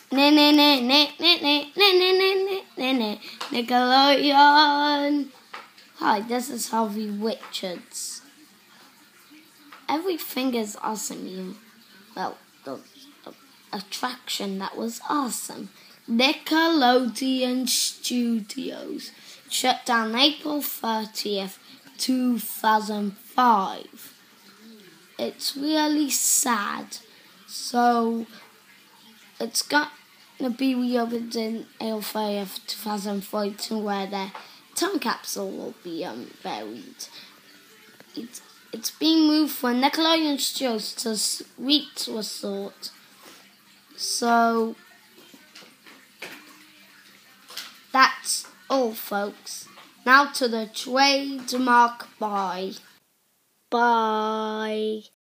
Nickelodeon. Hi, this is Harvey Richards. Everything is awesome, the attraction that was awesome. Nickelodeon Studios shut down April 30th, 2005. It's really sad. So it's going to be reopened in April 30th, 2014, where the time capsule will be buried. It's being moved from Nickelodeon Studios to Sweet Resort. So that's all, folks. Now to the trademark bye. Bye.